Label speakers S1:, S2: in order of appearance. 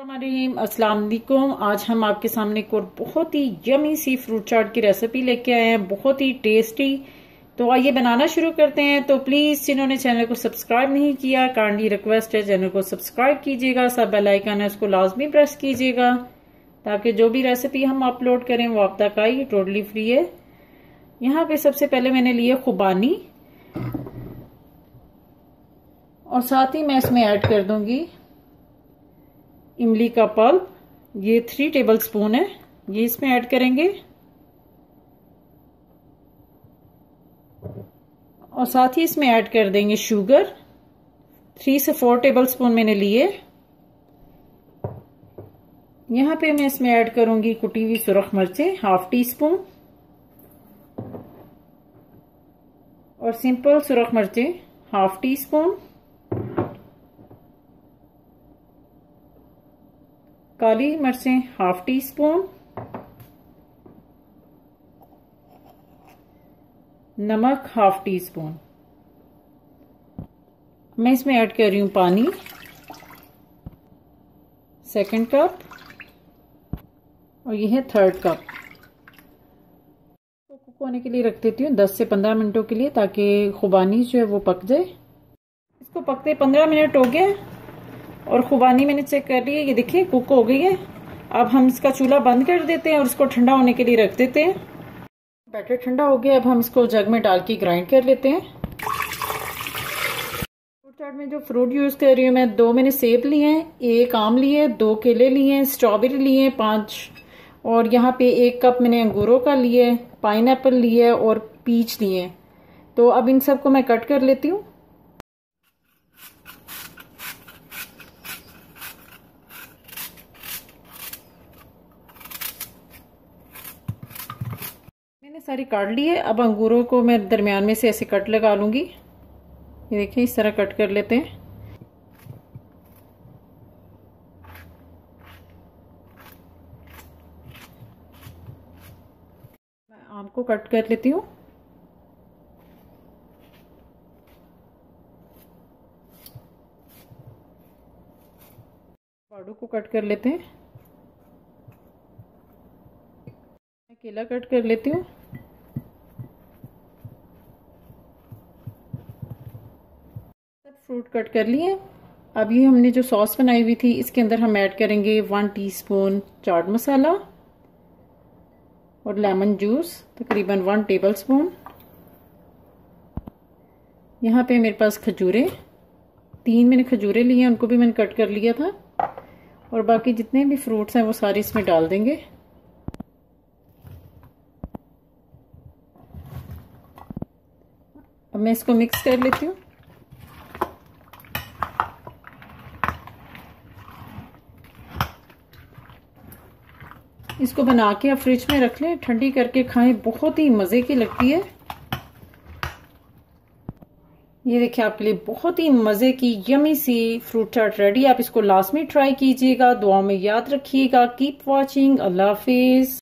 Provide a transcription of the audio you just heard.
S1: अस्सलाम वालेकुम। आज हम आपके सामने एक और बहुत ही यमी सी फ्रूट चाट की रेसिपी लेके आए हैं, बहुत ही टेस्टी। तो आइए बनाना शुरू करते हैं। तो प्लीज जिन्होंने चैनल को सब्सक्राइब नहीं किया, काइंडली रिक्वेस्ट है चैनल को सब्सक्राइब कीजिएगा, सब बेल आइकन है उसको लाजमी प्रेस कीजिएगा ताकि जो भी रेसिपी हम अपलोड करें वो आप तक आए, टोटली फ्री है। यहाँ पे सबसे पहले मैंने लिए खुबानी और साथ ही मैं इसमें ऐड कर दूंगी इमली का पल्प। ये 3 टेबल स्पून है, ये इसमें ऐड करेंगे। और साथ ही इसमें ऐड कर देंगे शुगर, 3 से 4 टेबल स्पून मैंने लिए। यहाँ पे मैं इसमें ऐड करूंगी कुटी हुई सुरख मिर्चें, 1/2 टीस्पून, और सिंपल सुरख मिर्चें 1/2 टीस्पून, काली मिर्चें 1/2 टीस्पून, नमक 1/2 टीस्पून। मैं इसमें ऐड कर रही हूं पानी 2 कप, और ये है 3 कप। तो कुक होने के लिए रख देती हूँ 10 से 15 मिनटों के लिए, ताकि खुबानी जो है वो पक जाए। इसको पकते 15 मिनट हो गए और खुबानी मैंने चेक कर ली है, ये देखिए कुक हो गई है। अब हम इसका चूल्हा बंद कर देते हैं और इसको ठंडा होने के लिए रख देते हैं। बैटर ठंडा हो गया, अब हम इसको जग में डाल के ग्राइंड कर लेते हैं। फ्रूट चाट में जो फ्रूट यूज कर रही हूँ मैं, 2 मैंने सेब लिए हैं, 1 आम लिए, 2 केले लिए, स्ट्रॉबेरी लिए 5, और यहाँ पे 1 कप मैंने अंगूरों का लिए, पाइनएप्पल लिए और पीच लिए। तो अब इन सबको मैं कट कर लेती हूँ। मैंने सारी काट ली है। अब अंगूरों को मैं दरमियान में से ऐसे कट लगा लूंगी। ये देखिए इस तरह कट कर लेते हैं। मैं आम को कट कर लेती हूँ। आड़ू को कट कर लेते हैं। मैं केला कट कर लेती हूँ। फ्रूट कट कर लिए। अब ये हमने जो सॉस बनाई हुई थी इसके अंदर हम ऐड करेंगे 1 टीस्पून चाट मसाला और लेमन जूस तकरीबन 1 टेबलस्पून। यहाँ पे मेरे पास खजूरें 3 मैंने खजूरें ली हैं, उनको भी मैंने कट कर लिया था। और बाकी जितने भी फ्रूट्स हैं वो सारे इसमें डाल देंगे। अब मैं इसको मिक्स कर लेती हूँ। इसको बना के आप फ्रिज में रख लें, ठंडी करके खाएं, बहुत ही मजे की लगती है। ये देखिए आपके लिए बहुत ही मजे की यमी सी फ्रूट चाट रेडी। आप इसको लाजमी ट्राई कीजिएगा, दुआ में याद रखिएगा। Keep watching. अल्लाह हाफिज।